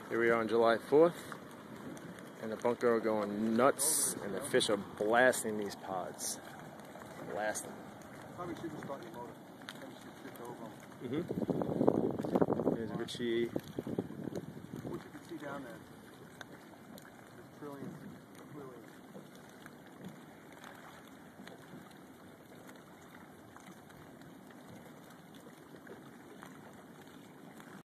Here we are on July 4th, and the bunker are going nuts, and the fish are blasting these pods. Blasting. Probably shouldn't start your motor. Probably should shift over. There's Richie. What you can see down there, there's trillions.